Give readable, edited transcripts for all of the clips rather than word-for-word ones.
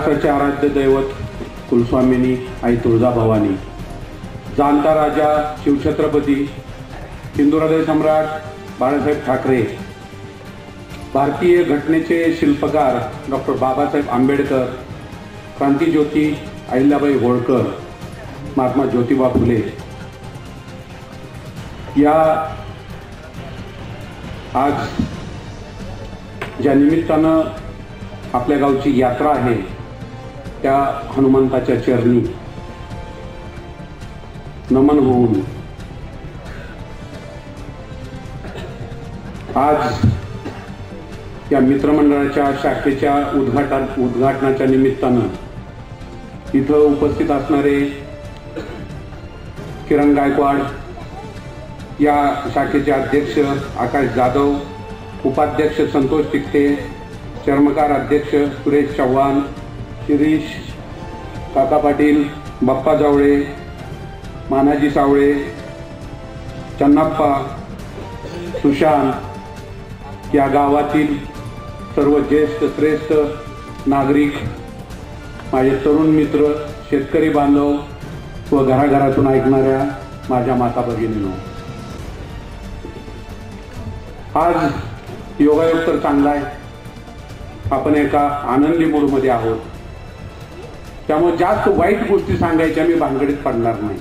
महाराष्ट्राचे आराध्य दैवत कुलस्वामिनी आई तुळजाभवानी, जाणता राजा शिवछत्रपती हिंदू हृदय सम्राट बाळासाहेब ठाकरे, भारतीय घटनेचे शिल्पकार डॉक्टर बाबासाहेब आंबेडकर, क्रांतिज्योती अहिल्याबाई होळकर, महात्मा ज्योतिबा फुले या आज ज्या निमित्तानं आपल्या गावची यात्रा आहे त्या हनुमंताच्या चरणी नमन होऊन आज या मित्रमंडळाच्या शाखेच्या उद्घाटनाच्या निमित्तानं इथं उपस्थित असणारे किरण गायकवाड, या शाखेचे अध्यक्ष आकाश जाधव, उपाध्यक्ष संतोष तिकटे, चर्मकार अध्यक्ष सुरेश चव्हाण, शिरीष काका पाटील, बाप्पा जावळे, मानाजी सावळे, चन्नाप्पा, सुशांत, या गावातील सर्व ज्येष्ठ श्रेष्ठ नागरिक, माझे तरुण मित्र, शेतकरी बांधव व घराघरातून ऐकणाऱ्या माझ्या माता भगिनींनो, आज योगायोग तर चांगला आहे. आपण एका आनंदी मूडमध्ये आहोत, त्यामुळे जास्त वाईट गोष्टी सांगायच्या मी भानगडीत पडणार नाही.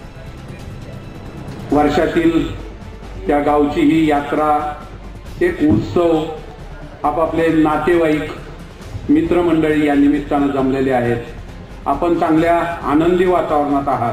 वर्षातील त्या गावची ही यात्रा, एक उत्सव, आपापले नातेवाईक मित्रमंडळी या निमित्तानं जमलेले आहेत. आपण चांगल्या आनंदी वातावरणात आहात.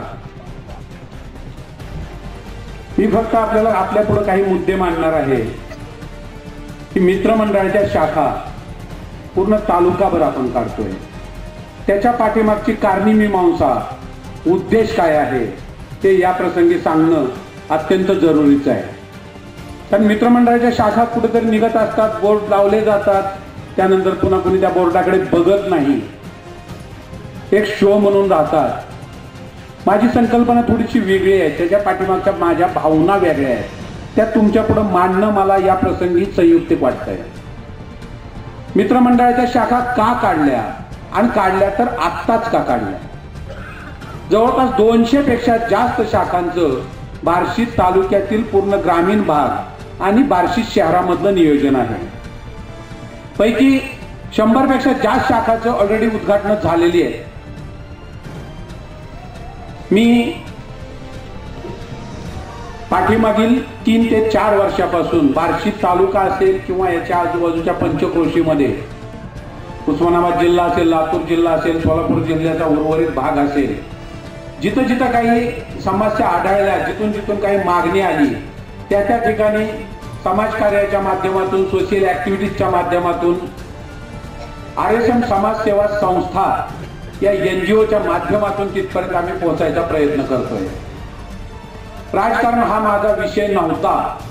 मी फक्त आपल्याला आपल्या पुढे काही मुद्दे मांडणार आहे की मित्रमंडळाच्या शाखा पूर्ण तालुकाभर आपण काढतोय, त्याच्या पाठीमागची कारणीमीमांसा, उद्देश काय आहे ते या प्रसंगी सांगणं अत्यंत जरुरीचं आहे. कारण मित्रमंडळाच्या शाखा कुठेतरी निघत असतात, बोर्ड लावले जातात, त्यानंतर पुन्हा कुणी त्या बोर्डाकडे बघत नाही, एक शो म्हणून राहतात. माझी संकल्पना थोडीशी वेगळी आहे, त्याच्या पाठीमागच्या माझ्या भावना वेगळ्या आहेत, त्या तुमच्या पुढे मांडणं मला या प्रसंगी संयुक्तिक वाटतंय. मित्रमंडळाच्या शाखा का काढल्या आणि काढल्या तर आत्ताच का काढल्या? जवळपास 200 पेक्षा जास्त शाखांचं बार्शी तालुक्यातील पूर्ण ग्रामीण भाग आणि बार्शी शहरामधलं नियोजन आहे. पैकी 100 पेक्षा जास्त शाखांचं ऑलरेडी उद्घाटन झालेली आहे. मी पाठीमागील 3 ते 4 वर्षापासून बार्शी तालुका असेल किंवा याच्या आजूबाजूच्या पंचक्रोशीमध्ये उस्मानाबाद जिल्हा असेल, लातूर जिल्हा असेल, सोलापूर जिल्ह्याचा उर्वरित भाग असेल, जिथं जिथं काही समस्या आढळल्या, जिथून जिथून काही मागणी आली, त्या ठिकाणी समाजकार्याच्या माध्यमातून, सोशल ऍक्टिव्हिटीजच्या माध्यमातून, RSM समाजसेवा संस्था या NGOच्या माध्यमातून तिथपर्यंत आम्ही पोहोचायचा प्रयत्न करतोय. राजकारण हा माझा विषय नव्हता.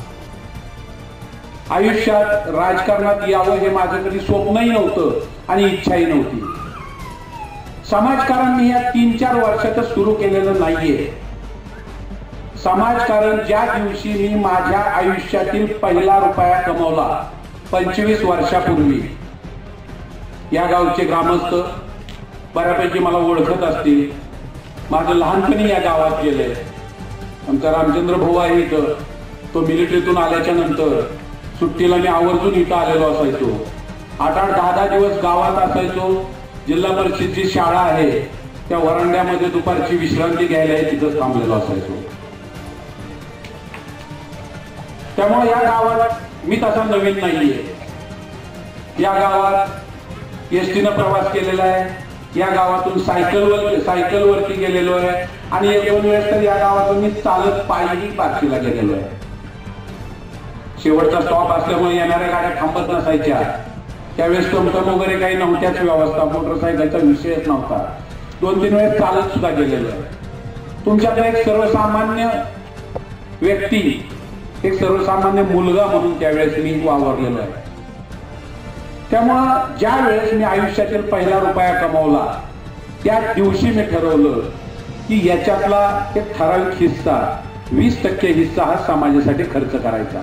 आयुष्यात राजकारणात यावं हे माझं कधी स्वप्नही नव्हतं आणि इच्छाही नव्हती. समाजकारण मी या 3-4 वर्षातच सुरू केलेलं नाहीये. समाजकारण ज्या दिवशी मी माझ्या आयुष्यातील पहिला रुपया कमवला 25 वर्षापूर्वी, या गावचे ग्रामस्थ बऱ्यापैकी मला ओळखत असतील. माझं लहानपणी या गावात गेलंय. आमचा रामचंद्र भाऊ आहे इथं, तो मिलिटरीतून आल्याच्या नंतर सुट्टीला मी आवर्जून इथं आलेलो असायचो. 8-8, 10-10 दिवस गावात असायचो. जिल्हा परिषदची शाळा आहे त्या वरांड्यामध्ये दुपारची विश्रांती घ्यायला तिथंच थांबलेलो असायचो. त्यामुळे या गावात मी तसा नवीन नाहीये. या गावात एसटीनं प्रवास केलेला आहे, या गावातून सायकलवरती गेलेलो आहे आणि 1-2 वेळेस तर या गावातून मी चालत पायी बार्शीला गेलेलो आहे. शेवटचा स्टॉप असल्यामुळे येणाऱ्या गाड्या थांबत नसायच्या. त्यावेळेस टमटम वगैरे काही नव्हत्याच व्यवस्था, मोटरसायकलचा विषयच नव्हता. 2-3 वेळेस चालत सुद्धा गेलेलो आहे. तुमच्याकडे एक सर्वसामान्य व्यक्ती, एक सर्वसामान्य मुलगा म्हणून त्यावेळेस मी वावरलेलो आहे. त्यामुळं ज्या वेळेस मी आयुष्यातील पहिला रुपया कमवला त्या दिवशी मी ठरवलं की याच्यातला एक ठराविक हिस्सा, 20% हिस्सा हा समाजासाठी खर्च करायचा.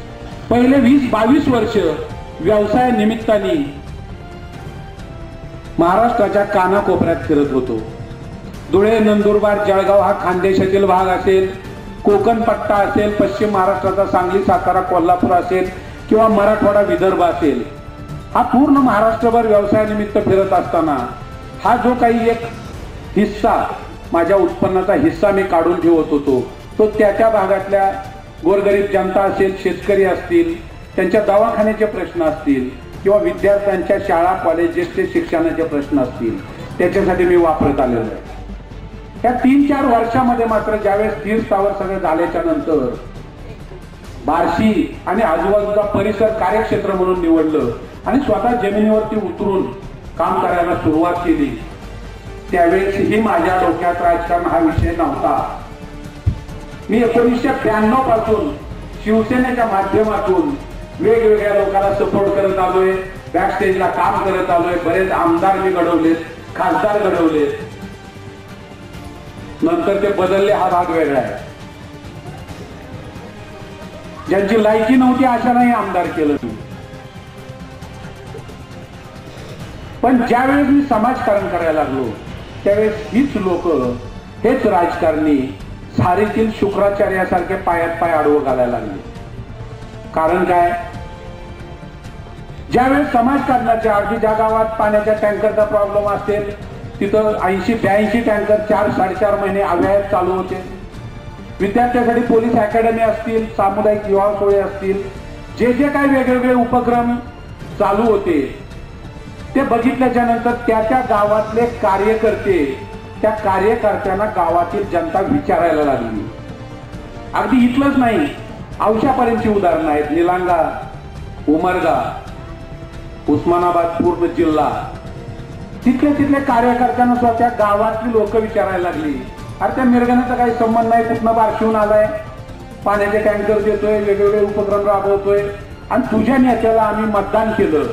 पहिले 20-22 वर्ष व्यवसाय निमित्ताने महाराष्ट्राच्या कानाकोपऱ्यात फिरत होतो. धुळे, नंदुरबार, जळगाव हा खानदेशातील भाग असेल, कोकण पट्टा असेल, पश्चिम महाराष्ट्राचा सांगली, सातारा, कोल्हापूर असेल किंवा मराठवाडा, विदर्भ असेल, हा पूर्ण महाराष्ट्रभर व्यवसायानिमित्त फिरत असताना हा जो काही एक हिस्सा, माझ्या उत्पन्नाचा हिस्सा मी काढून ठेवत होतो, तो त्या भागातल्या गोरगरीब जनता असेल, शेतकरी असतील, त्यांच्या दवाखान्याचे प्रश्न असतील किंवा विद्यार्थ्यांच्या शाळा कॉलेजेसचे शिक्षणाचे प्रश्न असतील, त्याच्यासाठी मी वापरत आलेलो आहे. या 3-4 वर्षामध्ये मात्र ज्यावेळेस स्थिर स्थावर सगळं झाल्याच्या नंतर बार्शी आणि आजूबाजूचा परिसर कार्यक्षेत्र म्हणून निवडलं आणि स्वतः जमिनीवरती उतरून काम करायला सुरुवात केली, त्यावेळेसही माझ्या डोक्यात राजकारण हा विषय नव्हता. मी 1992 पासून शिवसेनेच्या माध्यमातून वेगवेगळ्या लोकांना सपोर्ट करत आलोय, बॅकस्टेजला काम करत आलोय, बरेच आमदार मी घडवलेत, खासदार घडवलेत. नंतर ते बदलले, हा भाग वेगळा आहे. ज्यांची लायकी नव्हती अशालाही आमदार केलं. पण ज्यावेळेस मी समाजकारण करायला लागलो त्यावेळेस हीच लोक, हेच राजकारणी सारीतील शुक्राचार्यासारखे पायात पाय आडवं घालायला लागले. कारण काय? ज्यावेळेस समाजकारणाच्या अगदी ज्या गावात पाण्याच्या टँकरचा प्रॉब्लेम असेल तिथं 80-82 टँकर 4-4.5 महिने अव्याहत चालू होते. विद्यार्थ्यांसाठी पोलीस अकॅडमी असतील, सामुदायिक विवाह सोहळे असतील, जे जे काही वेगवेगळे उपक्रम चालू होते ते बघितल्याच्या नंतर त्या गावातले कार्यकर्ते, त्या कार्यकर्त्यांना गावातील जनता विचारायला लागली. अगदी इथलंच नाही, औशापर्यंतची उदाहरणं आहेत. निलांगा, उमरगा, उस्मानाबाद पूर्ण जिल्हा, तिथले कार्यकर्त्यांना स्वतः गावातली लोक विचारायला लागली, अरे त्या मिरगण्याचा काही संबंध नाही, कुठनं बारशिवून आलाय, पाण्याचे टँकर देतोय, वेगवेगळे उपक्रम राबवतोय आणि तुझ्या नेत्याला आम्ही मतदान केलं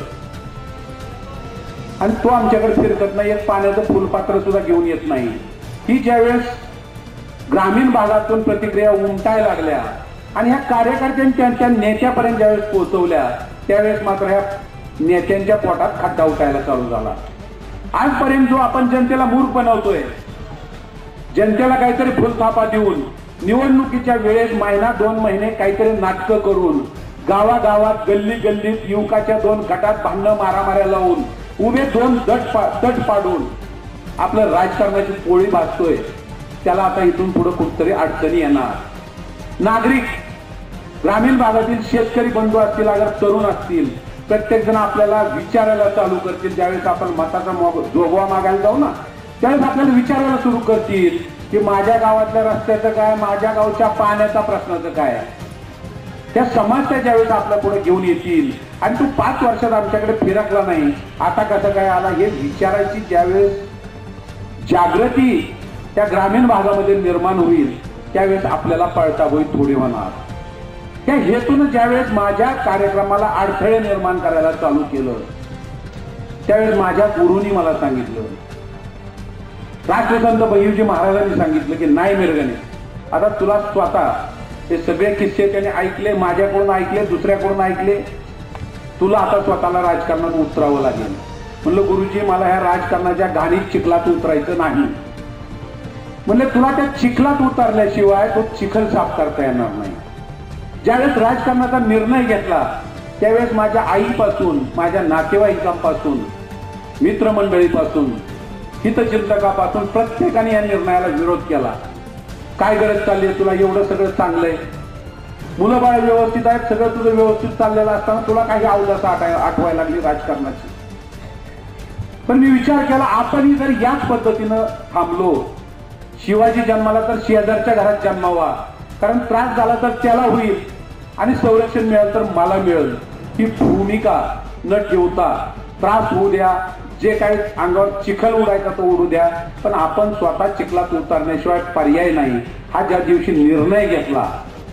आणि तो आमच्याकडे फिरकत नाही, एक पाण्याचं फुलपात्र सुद्धा घेऊन येत नाही. ही ज्यावेळेस ग्रामीण भागातून प्रतिक्रिया उमटायला लागल्या आणि ह्या कार्यकर्त्यांनी त्यांच्या नेत्यापर्यंत ज्यावेळेस पोहोचवल्या त्यावेळेस मात्र ह्या नेत्यांच्या पोटात खड्डा उठायला चालू झाला. आजपर्यंत जो आपण जनतेला मूर्ख बनवतोय, जनतेला काहीतरी फुलथापा देऊन निवडणुकीच्या वेळेस 1-2 महिने काहीतरी नाटकं करून गावागावात गल्ली गल्लीत युवकाच्या 2 गटात भांडणं मारामाऱ्या लावून उभे 2 तट पाडून आपलं राजकारणाची पोळी भाजतोय, त्याला आता इथून पुढे कुठतरी अडचणी येणार. नागरिक, ग्रामीण भागातील शेतकरी बंधू असतील, अगर तरुण असतील, प्रत्येक जण आपल्याला विचारायला चालू करतील. ज्यावेळेस आपण मताचा जोगवा मागायला जाऊ ना त्यावेळेस आपल्याला विचारायला सुरू करतील की माझ्या गावातल्या रस्त्याचं काय, माझ्या गावच्या पाण्याचा प्रश्नाचं काय. त्या समस्या ज्यावेळेस आपल्या पुढे घेऊन येतील आणि तू 5 वर्षात आमच्याकडे फिरकला नाही, आता कसं काय आला, हे विचारायची ज्यावेळेस जागृती त्या ग्रामीण भागामध्ये निर्माण होईल त्यावेळेस आपल्याला पळताभोई थोडी होणार. त्या हेतून ज्यावेळेस माझ्या कार्यक्रमाला अडथळे निर्माण करायला चालू केलं त्यावेळेस माझ्या गुरुनी मला सांगितलं, राष्ट्रसंत बहिर्जी महाराजांनी सांगितलं की नाही मिरगणे, आता तुला स्वतः हे सगळे किस्से त्याने ऐकले, माझ्याकडून ऐकले, दुसऱ्याकडून ऐकले, तुला आता स्वतःला राजकारणात उतरावं लागेल. म्हणलं गुरुजी मला ह्या राजकारणाच्या घाणीत चिखलात उतरायचं नाही. म्हणले तुला त्या चिखलात उतरल्याशिवाय तो चिखल साफ करता येणार नाही. ज्यावेळेस राजकारणाचा निर्णय घेतला त्यावेळेस माझ्या आईपासून, माझ्या नातेवाईकांपासून, मित्रमंडळीपासून, हितचिंतकापासून प्रत्येकाने या निर्णयाला विरोध केला. काय गरज चालली आहे तुला, एवढं सगळं चांगलंय, मुलं बाळ व्यवस्थित आहेत, सगळं तुझं व्यवस्थित चाललेलं असताना तुला काही अवदसा आठवायला लागली राजकारणाची. पण मी विचार केला आपणही जर याच पद्धतीनं थांबलो, शिवाजी जन्माला तर शेजारच्या घरात जन्मावा, कारण त्रास झाला तर त्याला होईल आणि संरक्षण मिळेल तर मला मिळेल, ही भूमिका न ठेवता त्रास होऊ द्या, जे काही अंगावर चिखल उडायचा तो उडू द्या, पण आपण स्वतः चिखलात उतरण्याशिवाय पर्याय नाही, हा ज्या दिवशी निर्णय घेतला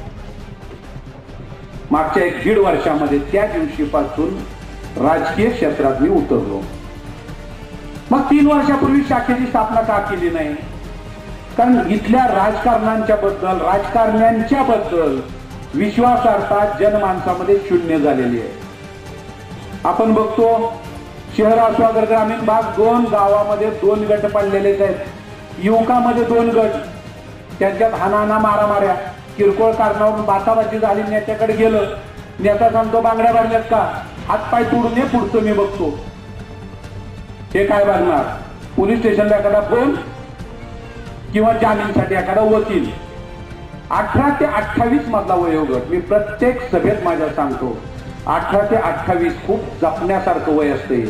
मागच्या 1-1.5 वर्षामध्ये, त्या दिवशीपासून राजकीय क्षेत्रात मी उतरलो. मग 3 वर्षापूर्वी शाखेची स्थापना का केली नाही? कारण इथल्या राजकारण्यांच्या बद्दल, राजकारण्यांच्या बद्दल विश्वासार्हता जनमानसामध्ये शून्य झालेली आहे. आपण बघतो शहर असो अगर ग्रामीण भाग, 2 गावामध्ये 2 गट पडलेले आहेत. युवकामध्ये 2 गट, त्यांच्यात हानाहाना मारामाऱ्या, किरकोळ कारणावरून बाताबाजी झाली. नेत्याकडे गेलं, नेता सांगतो बांगड्या भरल्यात का, हातपाय तोडून ये, पुढचं मी बघतो. हे काय बघणार? पोलीस स्टेशनला एखादा फोन किंवा जामीनसाठी एखादा वकील. 18 ते 28 मधला वयोगट, मी प्रत्येक सभेत माझ्या सांगतो, 18 ते 28 खूप जपण्यासारखं वय असते.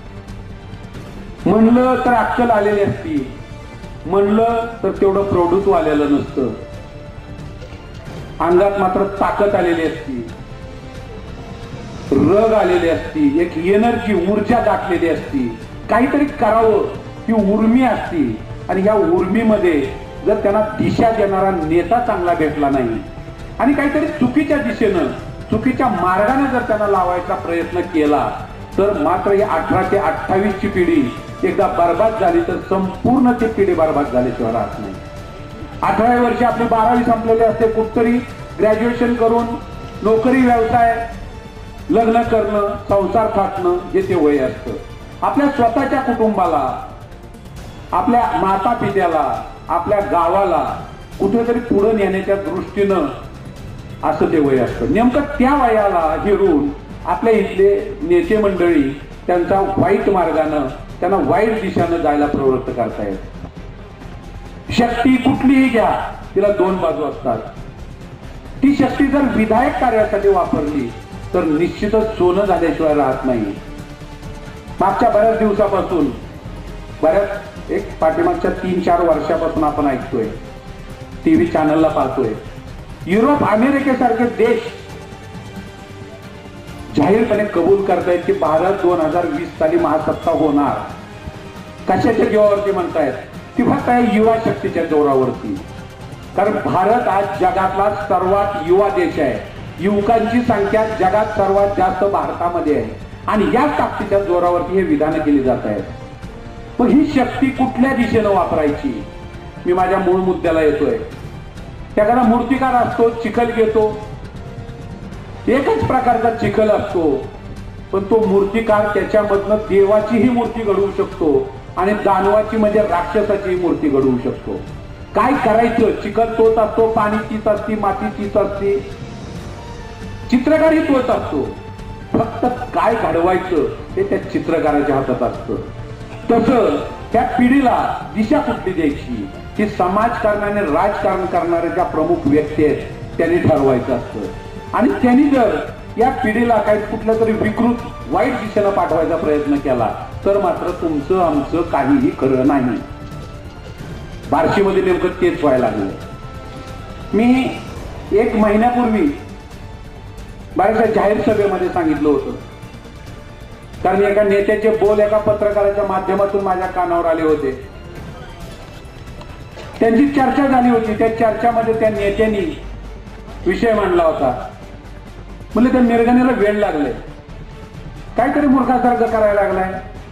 म्हणलं तर अक्कल आलेली असती, म्हणलं तर तेवढं प्रौढत्व आलेलं नसतं. अंगात मात्र ताकद आलेली असती, रग आलेली असती, एक एनर्जी, ऊर्जा दाखलेली असती. काहीतरी करावं ही उर्मी असती. आणि ह्या उर्मीमध्ये जर त्यांना दिशा देणारा नेता चांगला भेटला नाही आणि काहीतरी चुकीच्या दिशेनं, चुकीच्या मार्गाने जर त्यांना लावायचा प्रयत्न केला तर मात्र ही 18 ते 28 ची पिढी एकदा बर्बाद झाली तर संपूर्ण ती पिढी बर्बाद झाल्याशिवाय राहत नाही. 18 वर्षे आपली 12वी संपलेली असते. कुठतरी ग्रॅज्युएशन करून नोकरी, व्यवसाय, लग्न करणं, संसार थाटणं हे ते वय असतं. आपल्या स्वतःच्या कुटुंबाला, आपल्या माता पित्याला, आपल्या गावाला कुठेतरी पुढे नेण्याच्या दृष्टीनं असं ते वय असतं. नेमकं त्या वयाला हिरून आपल्या इथले नेते मंडळी त्यांचा वाईट मार्गानं, त्यांना वाईट दिशेनं जायला प्रवृत्त करतायत. शक्ती कुठलीही घ्या, तिला 2 बाजू असतात. ती शक्ती जर विधायक कार्यासाठी वापरली तर निश्चितच सोनं झाल्याशिवाय राहत नाही. मागच्या बऱ्याच दिवसापासून, बऱ्याच एक पाठीमागच्या 3-4 वर्षापासून आपण ऐकतोय, टीव्ही चॅनलला पाहतोय, युरोप, अमेरिकेसारखे देश जाहीरपणे कबूल करतायत की भारत 2020 साली महासत्ता होणार. कशाच्या जोरावरती म्हणतायत? ती फक्त युवा शक्तीच्या जोरावरती. कारण भारत आज जगातला सर्वात युवा देश आहे. युवकांची संख्या जगात सर्वात जास्त भारतामध्ये आहे आणि या ताकदीच्या जोरावरती हे विधानं केली जात आहेत. पण ही शक्ती कुठल्या दिशेनं वापरायची? मी माझ्या मूळ मुद्द्याला येतोय. एखादा मूर्तिकार असतो, चिखल घेतो, एकच प्रकारचा चिखल असतो, पण तो मूर्तिकार त्याच्यामधनं देवाचीही मूर्ती घडवू शकतो आणि दानवाची म्हणजे राक्षसाची मूर्ती घडवू शकतो. काय करायचं? चिखल तोच असतो, पाणी तीच असती, माती तीच असते, चित्रकारही तोच असतो. फक्त काय घडवायचं हे त्या चित्रकाराच्या हातात असतं. तसं त्या पिढीला दिशा कुठली द्यायची ही समाजकारण आणि राजकारण करणाऱ्या ज्या प्रमुख व्यक्ती आहेत त्यांनी ठरवायचं असतं. आणि त्यांनी जर या पिढीला काही कुठल्या तरी विकृत, वाईट दिशेला पाठवायचा प्रयत्न केला तर मात्र तुमचं आमचं काहीही खरं नाही. बार्शीमध्ये नेमकं तेच व्हायला लागलं. मी 1 महिन्यापूर्वी बऱ्याचशा जाहीर सभेमध्ये सांगितलं होतं, कारण एका नेत्याचे बोल एका पत्रकाराच्या माध्यमातून माझ्या कानावर आले होते. त्यांची चर्चा झाली होती. त्या चर्चामध्ये त्या नेत्यांनी विषय मांडला होता. म्हणजे त्या निर्गणीला वेळ लागले, काहीतरी मूर्खासारखं करायला लागलाय.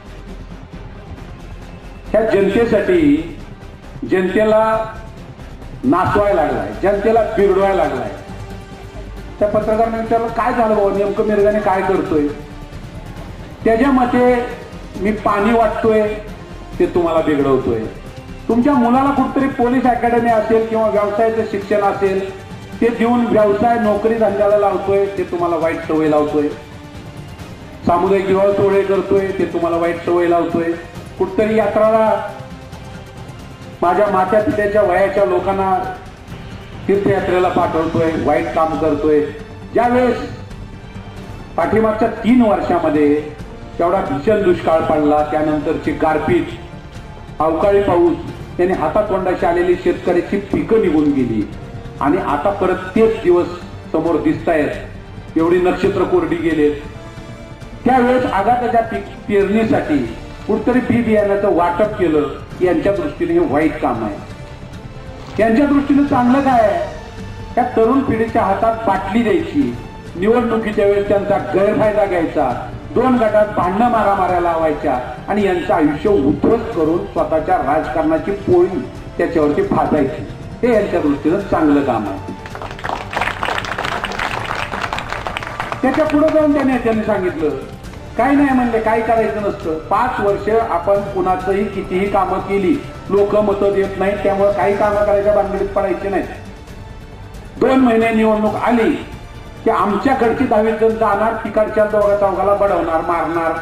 त्या जनतेसाठी, जनतेला नाचवायला लागलाय, जनतेला बिघडवायला लागलाय. त्या पत्रकाराने विचारलं, काय झालं बाबा, नेमकं मिरगाने काय करतोय? त्याच्या मते मी पाणी वाटतोय ते तुम्हाला बिघडवतोय. तुमच्या मुलाला कुठतरी पोलीस अकॅडमी असेल किंवा व्यवसायाचं शिक्षण असेल ते देऊन व्यवसाय, नोकरी धंद्याला लावतोय ते तुम्हाला वाईट सवय लावतोय. सामुदायिक विवाह सोहळे करतोय ते तुम्हाला वाईट सवय लावतोय. कुठतरी यात्राला माझ्या मात्या पित्याच्या वयाच्या लोकांना तीर्थयात्रेला पाठवतोय, वाईट काम करतोय. ज्यावेळेस पाठीमागच्या 3 वर्षामध्ये तेवढा भीषण दुष्काळ पडला, त्यानंतरची गारपीट, अवकाळी पाऊस, त्याने हातातोंडाशी आलेली शेतकऱ्याची पिकं निघून गेली आणि आता परत तेच दिवस समोर दिसतायत. एवढी नक्षत्र कोरडी गेलेत. त्यावेळेस आघाताच्या पीक पेरणीसाठी कुठतरी बी बियाण्याचं वाटप केलं. यांच्या दृष्टीने हे वाईट काम आहे. यांच्या दृष्टीने चांगलं काय आहे? त्या तरुण पिढीच्या हातात बाटली द्यायची, निवडणुकीच्या वेळेस त्यांचा गैरफायदा घ्यायचा, 2 गटात भांडणं मारामाऱ्या लावायच्या आणि यांचं आयुष्य उद्ध्वस्त करून स्वतःच्या राजकारणाची पोळी त्याच्यावरती भाजायची. हे यांच्या दृष्टीनं चांगलं काम आहे. त्याच्या पुढे जाऊन त्या नेत्यांनी सांगितलं काही नाही म्हणले, काही करायचं नसतं. 5 वर्ष आपण कुणाचंही कितीही कामं केली, लोक मतं देत नाहीत, त्यामुळे काही कामं करायच्या भानगडीत पडायचे नाहीत. 2 महिने निवडणूक आली की आमच्याकडची 10 जण जाणार, तिकडच्या दोघा चौघाला बडवणार, मारणार,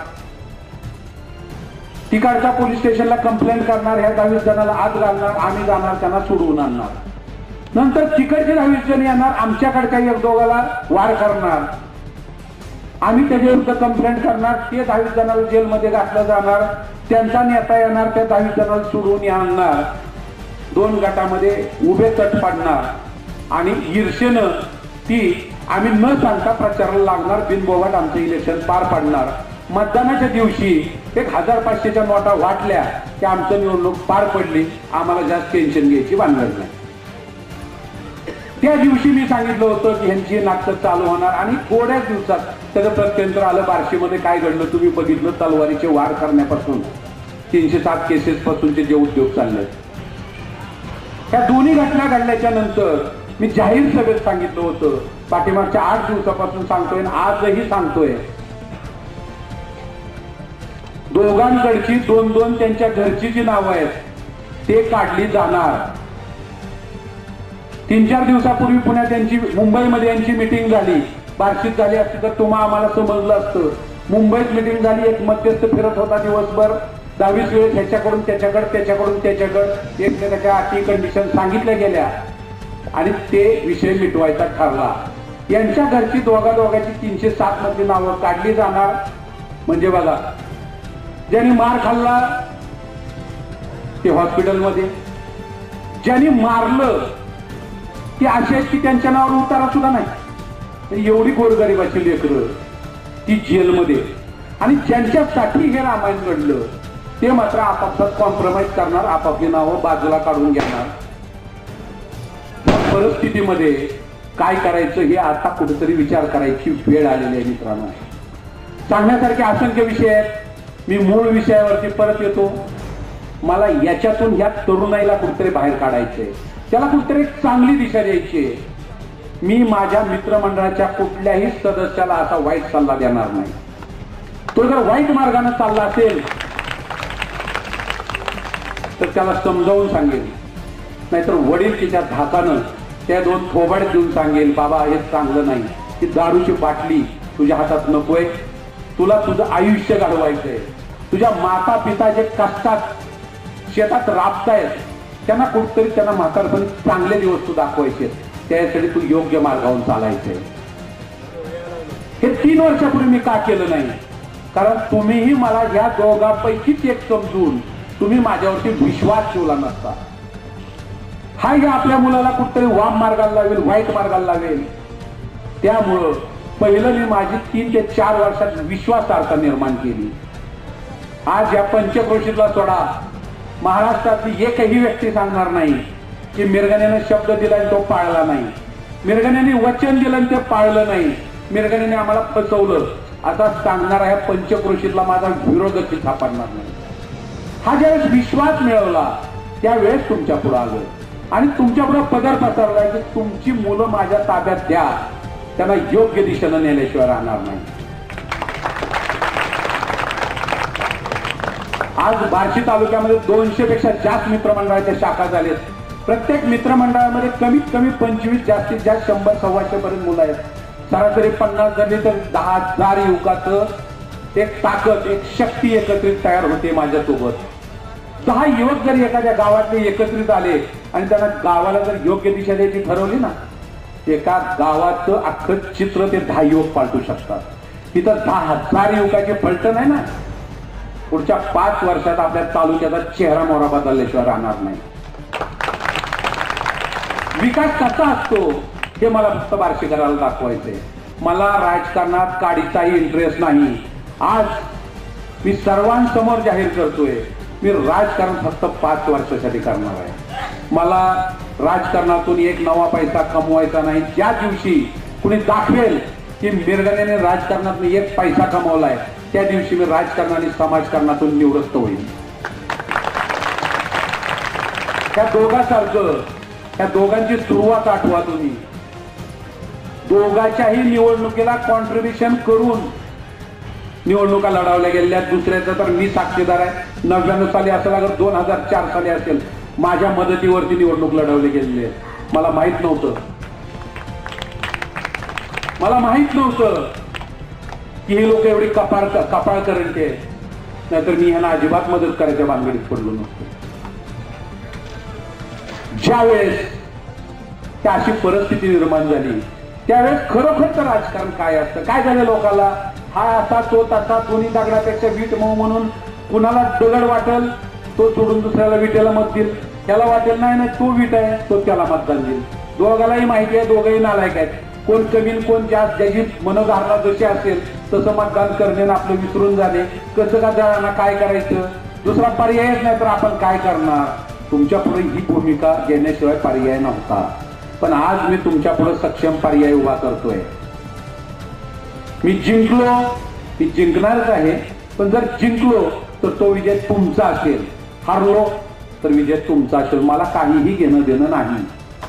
तिकडच्या पोलीस स्टेशनला कंप्लेंट करणार, ह्या 10 जणाला आत घालणार, आम्ही जाणार त्यांना सोडवून आणणार. नंतर तिकडचे 10 जण येणार, आमच्याकडच्या एक दोघाला वार करणार, आम्ही त्याच्या विरुद्ध कंप्लेंट करणार, ते 10 जणांना जेलमध्ये घातलं जाणार, त्यांचा नेता येणार, त्या 10 जणांना सोडवून आणणार, 2 गटामध्ये उभे तट पाडणार आणि ईर्षेनं ती आम्ही न सांगता प्रचाराला लागणार, बिनबोबाट आमचं इलेक्शन पार पाडणार. मतदानाच्या दिवशी 1000-500च्या नोटा वाटल्या की आमचं निवडणूक पार पडली, आम्हाला जास्त टेन्शन घ्यायची भानगड नाही. त्या दिवशी मी सांगितलं होतं की ह्यांची नाटकं चालू होणार आणि थोड्याच दिवसात त्याचं प्रत्यंतर आलं. बार्शीमध्ये काय घडलं तुम्ही बघितलं, तलवारीचे वार करण्यापासून 307 केसेस पासूनचे जे उद्योग चालले, त्या दोन्ही घटना घडल्याच्या नंतर मी जाहीर सभेत सांगितलं होतं, पाठीमागच्या 8 दिवसापासून सांगतोय, आजही सांगतोय, दोघांकडची 2-2 त्यांच्या घरची जी नावं आहेत ते काढली जाणार. 3-4 दिवसापूर्वी पुण्यात यांची, मुंबईमध्ये यांची मिटिंग झाली, बार्शीत झाली असती तर तुम्हाला आम्हाला समजलं असतं. मुंबईत मिटिंग झाली, एक मध्यस्थ फिरत होता दिवसभर, 22 वेळेस ह्याच्याकडून त्याच्याकडे, त्याच्याकडून त्याच्याकडे, एकमेकाच्या अटी कंडिशन सांगितल्या गेल्या आणि ते विषय मिटवायचा ठरला. यांच्या घरची दोघांची 307 मधली नावं काढली जाणार. म्हणजे बघा, ज्यांनी मार खाल्ला ते हॉस्पिटलमध्ये, ज्यांनी मारलं ती अशी आहेत की त्यांच्या नावावर उतारा सुद्धा नाही, एवढी गोरगरिबाची लेकरं ती जेलमध्ये, आणि ज्यांच्यासाठी हे रामायण घडलं ते मात्र आपापसात कॉम्प्रोमाइज करणार, आपापली नावं बाजूला काढून घेणार. परिस्थितीमध्ये काय करायचं हे आता कुठेतरी विचार करायची वेळ आलेली आहे मित्रांनो. सांगण्यासारखे असंख्य विषय आहेत. मी मूळ विषयावरती परत येतो. मला याच्यातून ह्या तरुणाईला कुठेतरी बाहेर काढायचंय, त्याला कुठेतरी एक चांगली दिशा द्यायची. मी माझ्या मित्रमंडळाच्या कुठल्याही सदस्याला असा वाईट सल्ला देणार नाही. तो जर वाईट मार्गाने चालला असेल तर त्याला समजावून सांगेल, नाहीतर वडीलकीच्या धाकानं त्या 2 थोबाड देऊन सांगेल, बाबा हे चांगलं नाही, ती दारूची बाटली तुझ्या हातात नकोय, तुला तुझं आयुष्य घडवायचंय, तुझ्या माता पिता जे कष्टात शेतात राबतायत त्यांना कुठतरी त्यांना म्हातारपणी चांगले दिवस तू दाखवायचे, त्यासाठी तू योग्य मार्गावरून चालायचंय. हे 3 वर्षापूर्वी मी का केलं नाही? कारण तुम्हीही मला ह्या दोघांपैकीच एक समजून तुम्ही माझ्यावरती विश्वास ठेवला नसता. हा या आपल्या मुलाला कुठतरी वाम मार्गाला लावेल, वाईट मार्गाला लावेल. त्यामुळं पहिलं मी माझी 3 ते 4 वर्षात विश्वासार्हता निर्माण केली. आज या पंचक्रोशीतला सोडा, महाराष्ट्रातली एकही व्यक्ती सांगणार नाही की मिरगण्याने शब्द दिला आणि तो पाळला नाही, मिरगण्याने वचन दिलं आणि ते पाळलं नाही, मिरगण्याने आम्हाला फसवलं, आता सांगणारा ह्या पंचक्रोशीतला माझा विरोधक सापडणार नाही. हा ज्यावेळेस विश्वास मिळवला त्यावेळेस तुमच्या पुढे आलो आणि तुमच्या पुढे पदर पसरलाय की तुमची मुलं माझ्या ताब्यात द्या, त्यांना योग्य दिशेनं नेल्याशिवाय राहणार नाही. आज बार्शी तालुक्यामध्ये 200 पेक्षा जास्त मित्रमंडळाच्या शाखा झालेत. प्रत्येक मित्रमंडळामध्ये कमीत कमी 25, जास्तीत जास्त 100-125 पर्यंत मुलं आहेत. सरासरी 50 झाली तर 10,000 युवकाचं एक ताकद, एक शक्ती एकत्रित तयार होते माझ्यासोबत. 10 युवक जर एखाद्या गावातले एकत्रित आले आणि त्यांना गावाला जर योग्य दिशा द्यायची ठरवली ना, एका गावाचं अख्खं चित्र ते 10 युवक पालटू शकतात. तिथं 10,000 युवकाचे फलटण आहे ना, पुढच्या 5 वर्षात आपल्या तालुक्याचा चेहरा मोहरा बदलल्याशिवाय राहणार नाही. विकास कसा असतो हे मला फक्त बार्शीकराला दाखवायचंय. मला राजकारणात काडीचाही इंटरेस्ट नाही. आज मी सर्वांसमोर जाहीर करतोय, मी राजकारण फक्त 5 वर्षासाठी करणार आहे. मला राजकारणातून एक नवा पैसा कमवायचा नाही. ज्या दिवशी कुणी दाखवेल की मिरगण्याने राजकारणातून 1 पैसा कमवलाय, त्या दिवशी मी राजकारण आणि समाजकारणातून निवृत्त होईल. त्या दोघांसारखं, त्या दोघांची सुरुवात आठवा तुम्ही. दोघांच्याही निवडणुकीला कॉन्ट्रीब्युशन करून निवडणुका लढवल्या गेल्या. दुसऱ्याचं तर मी साक्षीदार आहे. 99 साली असेल, अगर 2004 साली असेल, माझ्या मदतीवरती निवडणूक लढवली गेलेली आहे. मला माहित नव्हतं की हे लोक एवढी कपाळ करंटे, नाहीतर मी ह्यांना अजिबात मदत करायच्या भानगडीत पडलो नसतो. ज्यावेळेस त्या अशी परिस्थिती निर्माण झाली त्यावेळेस खरोखरचं राजकारण काय असतं, काय झालं लोकांना, हा असा तो तसा, दोन्ही दगडापेक्षा वीट मऊ म्हणून कुणाला दगड वाटेल तो सोडून दुसऱ्याला विटेला मत देईल, त्याला वाटेल नाही तो वीट आहे तो त्याला मतदान देईल. दोघालाही माहिती आहे दोघंही नालायक आहेत. कोण कमी कोण जास्त, ज्याची मनोधारणा जशी असेल तसं मतदान करणे आणि आपलं विसरून जाणे. कसं का जणांना काय करायचं, दुसरा पर्यायच नाही तर आपण काय करणार. तुमच्या पुढे ही भूमिका घेण्याशिवाय पर्याय नव्हता. पण आज मी तुमच्या पुढे सक्षम पर्याय उभा करतोय. मी जिंकलो, मी जिंकणारच आहे. पण जर जिंकलो तर तो विजय तुमचा असेल, हारलो तर विजय तुमचा असेल. मला काहीही घेणं देणं नाही.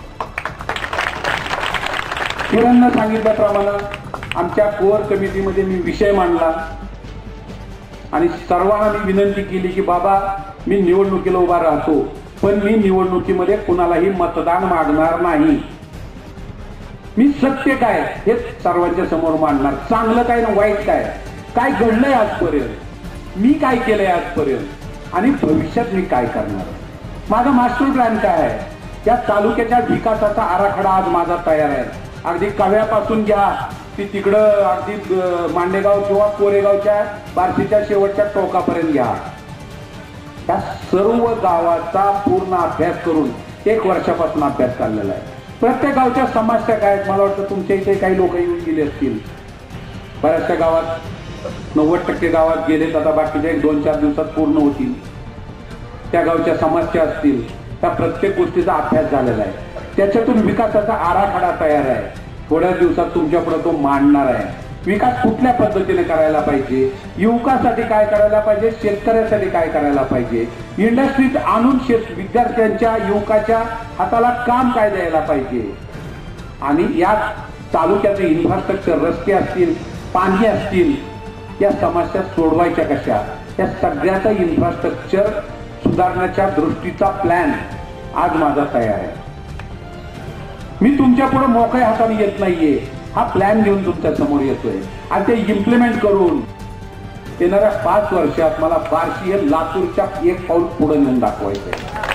किरणनं सांगितल्याप्रमाणे आमच्या कोअर कमिटीमध्ये मी विषय मांडला आणि सर्वांना मी विनंती केली की बाबा मी निवडणुकीला उभा राहतो, पण मी निवडणुकीमध्ये कुणालाही मतदान मागणार नाही. मी सत्य काय हे सर्वांच्या समोर मांडणार. चांगलं काय ना वाईट काय, काय घडलंय आजपर्यंत, मी काय केलंय आजपर्यंत आणि भविष्यात मी काय करणार. माझा मास्टर प्लॅन काय आहे, या तालुक्याच्या विकासाचा आराखडा आज माझा तयार आहे. अगदी कव्यापासून घ्या ती तिकडं अगदी मांडेगाव किंवा कोरेगावच्या बार्शीच्या शेवटच्या टोकापर्यंत घ्या. या सर्व गावाचा पूर्ण अभ्यास करून 1 वर्षापासून अभ्यास चाललेला आहे. प्रत्येक गावच्या समस्या काय आहेत, मला वाटतं तुमच्या इथे काही लोक येऊन गेले असतील. बऱ्याचशा गावात 90% गावात गेलेत, आता बाकीच्या 1-2-4 दिवसात पूर्ण होतील. त्या गावच्या समस्या असतील, त्या प्रत्येक गोष्टीचा अभ्यास झालेला आहे. त्याच्यातून विकासाचा आराखडा तयार आहे. थोड्याच दिवसात तुमच्या पुढे तो मांडणार आहे. विकास कुठल्या पद्धतीने करायला पाहिजे, युवकासाठी काय करायला पाहिजे, शेतकऱ्यासाठी काय करायला पाहिजे, इंडस्ट्रीज आणून विद्यार्थ्यांच्या युवकाच्या हाताला काम काय द्यायला पाहिजे आणि या तालुक्याचे इन्फ्रास्ट्रक्चर, रस्ते असतील, पाणी असतील, या समस्या सोडवायच्या कशा, या सगळ्याचा इन्फ्रास्ट्रक्चर सुधारण्याच्या दृष्टीचा प्लॅन आज माझा तयार आहे. मी तुमच्या पुढे मोकळ्या हाताने येत नाहीये. हा प्लॅन घेऊन तुमच्या समोर येतोय आणि ते इम्प्लिमेंट करून येणाऱ्या 5 वर्षात मला बार्शी हे लातूरच्या 1 पाऊल पुढे नेऊन दाखवायचंय.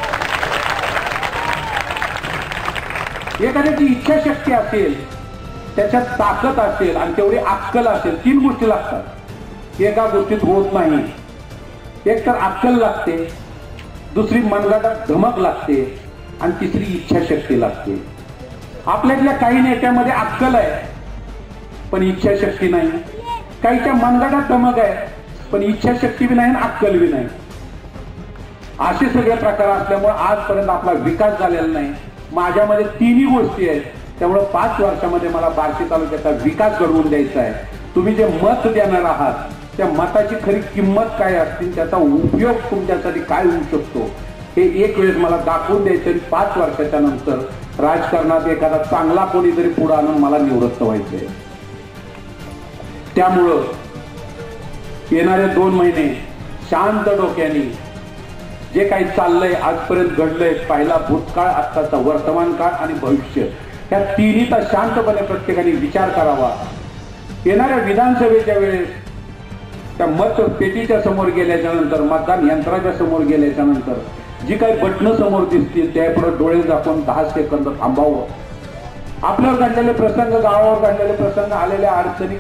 एखाद्याची इच्छाशक्ती असेल, त्याच्यात ताकद असेल आणि तेवढी अक्कल असेल, 3 गोष्टी लागतात. एका गोष्टीत होत नाही. एक तर अक्कल लागते, दुसरी मनगटात धमक लागते आणि तिसरी इच्छाशक्ती लागते. आपल्यातल्या काही नेत्यामध्ये अक्कल आहे पण इच्छाशक्ती नाही. काहीच्या मनगटात धमक आहे पण इच्छाशक्ती बी नाही आणि अक्कल बी नाही. असे सगळे प्रकार असल्यामुळे आजपर्यंत आपला विकास झालेला नाही. माझ्यामध्ये 3ही गोष्टी आहेत. त्यामुळे 5 वर्षामध्ये मला बार्शी तालुक्याचा विकास घडवून द्यायचा आहे. तुम्ही जे मत देणार आहात त्या मताची खरी किंमत काय असतील, त्याचा उपयोग तुमच्यासाठी काय होऊ शकतो हे एक वेळेस मला दाखवून द्यायचं आणि 5 वर्षाच्या नंतर राजकारणात एखादा चांगला कोणीतरी पुढे आणून मला निवृत्त व्हायचंय. त्यामुळं येणारे 2 महिने शांत डोक्याने जे काही चाललंय, आजपर्यंत घडलंय, पहिला भूतकाळ, आत्ताचा वर्तमान काळ आणि भविष्य, या तिन्हीचा शांतपणे प्रत्येकाने विचार करावा. येणाऱ्या विधानसभेच्या वेळेस त्या मतपेटीच्या समोर गेल्याच्या नंतर, मतदान यंत्राच्या समोर गेल्याच्या नंतर जी काही बटणं समोर दिसतील त्यापुढे डोळे झाकून 10 सेकंद थांबावं. आपल्यावर घडलेले प्रसंग, गावावर घडलेले प्रसंग, आलेल्या अडचणी,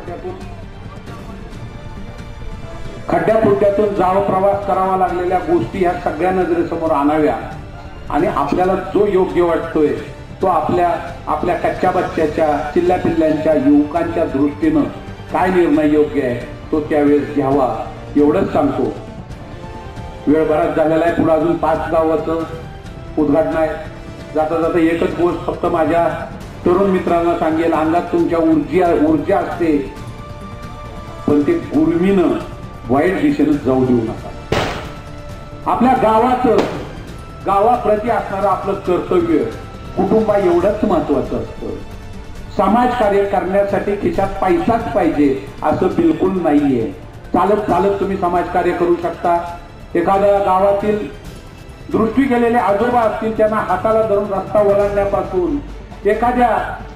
खड्ड्यापुट्ट्यातून जाव प्रवास करावा लागलेल्या गोष्टी ह्या सगळ्या नजरेसमोर आणाव्या आणि आपल्याला जो योग्य वाटतोय तो आपल्या कच्च्या बच्च्याच्या, चिल्ल्या पिल्ल्यांच्या, युवकांच्या दृष्टीनं काय निर्णय योग्य आहे तो त्यावेळेस घ्यावा, एवढंच सांगतो. वेळ बराच झालेला आहे. पुढे अजून 5 गावाचं उद्घाटन आहे. जाता जाता एकच गोष्ट फक्त माझ्या तरुण मित्रांना सांगेल, अंगात तुमच्या ऊर्जा असते पण ते उर्मीनं वाईट दिशेनं जाऊ देऊ नका. आपल्या गावाप्रती असणारं आपलं कर्तव्य, कुटुंबा एवढंच महत्वाचं असतं. समाजकार्य करण्यासाठी खिशात पैसाच पाहिजे असं बिलकुल नाहीये. चालत चालत तुम्ही समाजकार्य करू शकता. एखाद्या गावातील दृष्टी गेलेले आजोबा असतील, त्यांना हाताला धरून रस्ता ओलांडण्यापासून, एखाद्या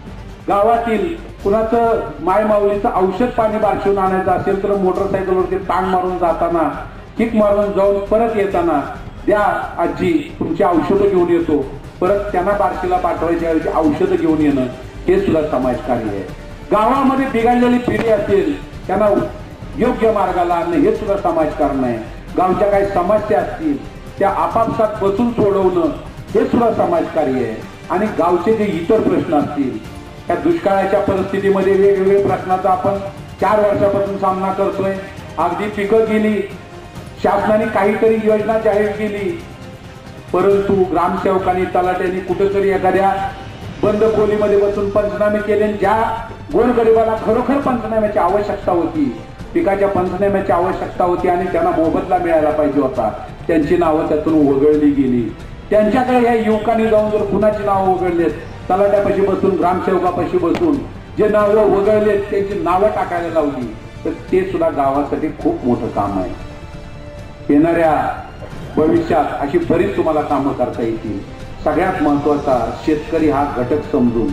गावातील कुणाचं मायमाऊलीचं औषध पाणी बारशून आणायचं असेल तर मोटरसायकलवरती टांग मारून जाताना, किक मारून जाऊन परत येताना, द्या आजी तुमची औषधं घेऊन येतो, परत त्यांना बारशीला पाठवायच्या ऐवजी औषधं घेऊन येणं हे सुद्धा समाजकार्य आहे. गावामध्ये बिघडलेली पिढी असेल त्यांना योग्य मार्गाला आणणं हे सुद्धा समाजकारण आहे. गावच्या काही समस्या असतील त्या आपापसात बसून सोडवणं हे सुद्धा समाजकार्य आहे. आणि गावचे जे इतर प्रश्न असतील, त्या दुष्काळाच्या परिस्थितीमध्ये वेगवेगळ्या प्रश्नाचा आपण 4 वर्षापासून सामना करतोय. अगदी पिकं गेली, शासनाने काहीतरी योजना जाहीर केली, परंतु ग्रामसेवकांनी तलाट्यांनी कुठेतरी एखाद्या बंद खोलीमध्ये बसून पंचनामे केले. ज्या गोरगरिबाला खरोखर पंचनाम्याची आवश्यकता होती, पिकाच्या पंचनाम्याची आवश्यकता होती आणि त्यांना मोबदला मिळायला पाहिजे होता, त्यांची नावं त्यातून वगळली गेली. त्यांच्याकडे या युवकांनी जाऊन जर कुणाची नावं वगळलेत, तलाट्यापाशी बसून ग्रामसेवकापाशी बसून जे नावं वगळलेत त्यांची नावं टाकायला लावली, तर ते सुद्धा गावासाठी खूप मोठं काम आहे. येणाऱ्या भविष्यात अशी बरीच तुम्हाला कामं करता येतील. सगळ्यात महत्वाचा शेतकरी हा घटक समजून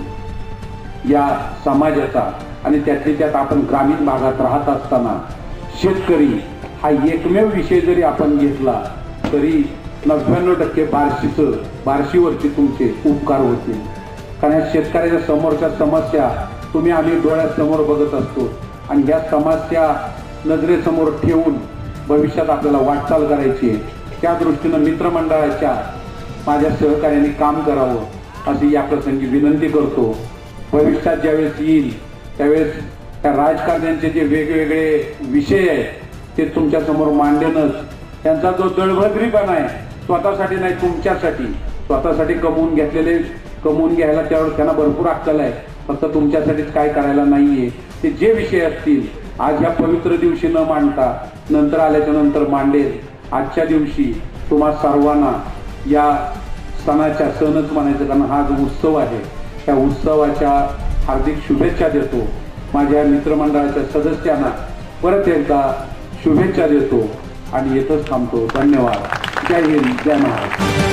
या समाजाचा, आणि त्यातली त्यात आपण ग्रामीण भागात राहत असताना शेतकरी हा एकमेव विषय जरी आपण घेतला तरी 99% बार्शीवरती तुमचे उपकार होतील. कारण शेतकऱ्याच्या समोरच्या समस्या तुम्ही आम्ही डोळ्यासमोर बघत असतो आणि या समस्या नजरेसमोर ठेवून भविष्यात आपल्याला वाटचाल करायची, त्या दृष्टीनं मित्रमंडळाच्या माझ्या सहकार्याने काम करावं अशी या प्रसंगी विनंती करतो. भविष्यात ज्यावेळेस येईल त्यावेळेस त्या राजकारण्यांचे जे वेगवेगळे विषय आहेत ते तुमच्या समोर मांडणंच, त्यांचा जो दळभद्रीपणा आहे स्वतःसाठी नाही तुमच्यासाठी, स्वतःसाठी कमवून घ्यायला त्यावर त्यांना भरपूर अक्कल आहे, फक्त तुमच्यासाठीच काय करायला नाहीये. ते जे विषय असतील आज ह्या पवित्र दिवशी न मांडता नंतर आल्याच्या नंतर मांडेल. आजच्या दिवशी तुम्हा सर्वांना या सणच म्हणायचं, कारण हा जो उत्सव आहे त्या उत्सवाच्या हार्दिक शुभेच्छा देतो. माझ्या मित्रमंडळाच्या सदस्यांना परत एकदा शुभेच्छा देतो आणि येथच थांबतो. धन्यवाद. जय हिंद, जय महाराष्ट्र.